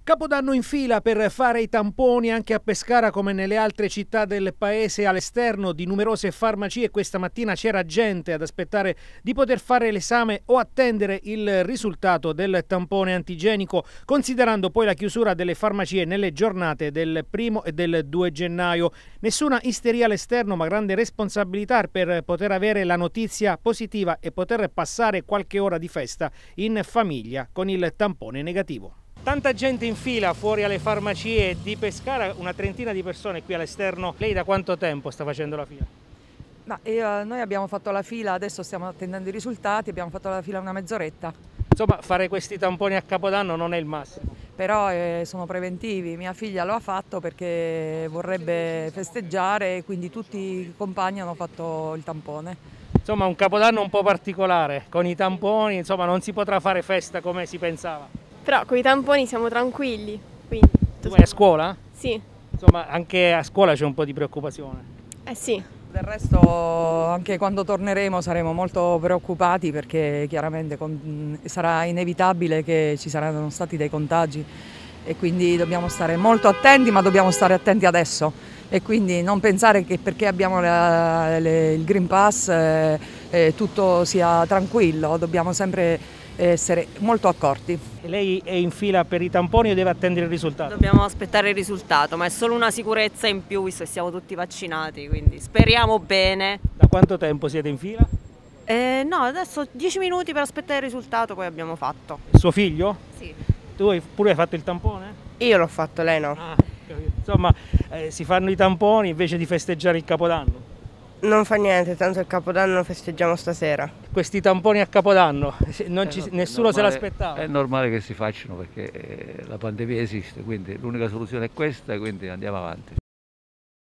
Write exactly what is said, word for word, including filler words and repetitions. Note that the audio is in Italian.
Capodanno in fila per fare i tamponi anche a Pescara come nelle altre città del paese. All'esterno di numerose farmacie questa mattina c'era gente ad aspettare di poter fare l'esame o attendere il risultato del tampone antigenico, considerando poi la chiusura delle farmacie nelle giornate del primo e del due gennaio. Nessuna isteria all'esterno, ma grande responsabilità per poter avere la notizia positiva e poter passare qualche ora di festa in famiglia con il tampone negativo. Tanta gente in fila fuori alle farmacie di Pescara, una trentina di persone qui all'esterno. Lei da quanto tempo sta facendo la fila? Ma, eh, noi abbiamo fatto la fila, adesso stiamo attendendo i risultati, abbiamo fatto la fila una mezz'oretta. Insomma, fare questi tamponi a Capodanno non è il massimo. Però eh, sono preventivi, mia figlia lo ha fatto perché vorrebbe festeggiare e quindi tutti i compagni hanno fatto il tampone. Insomma, un Capodanno un po' particolare, con i tamponi, insomma non si potrà fare festa come si pensava. Però con i tamponi siamo tranquilli. Quindi, tu vai a scuola? Sì. Insomma, anche a scuola c'è un po' di preoccupazione. Eh sì. Del resto anche quando torneremo saremo molto preoccupati perché chiaramente con, sarà inevitabile che ci saranno stati dei contagi e quindi dobbiamo stare molto attenti, ma dobbiamo stare attenti adesso e quindi non pensare che perché abbiamo la, le, il Green Pass eh, eh, tutto sia tranquillo, dobbiamo sempre essere molto accorti. E lei è in fila per i tamponi o deve attendere il risultato? Dobbiamo aspettare il risultato, ma è solo una sicurezza in più visto che siamo tutti vaccinati, quindi speriamo bene. Da quanto tempo siete in fila? Eh, no, adesso dieci minuti per aspettare il risultato, poi abbiamo fatto. Il suo figlio? Sì. Tu hai, pure hai fatto il tampone? Io l'ho fatto, lei no. Ah, insomma, eh, si fanno i tamponi invece di festeggiare il Capodanno. Non fa niente, tanto il Capodanno lo festeggiamo stasera. Questi tamponi a Capodanno, non ci, no, nessuno normale, se l'aspettava. È normale che si facciano perché la pandemia esiste, quindi l'unica soluzione è questa, quindi andiamo avanti.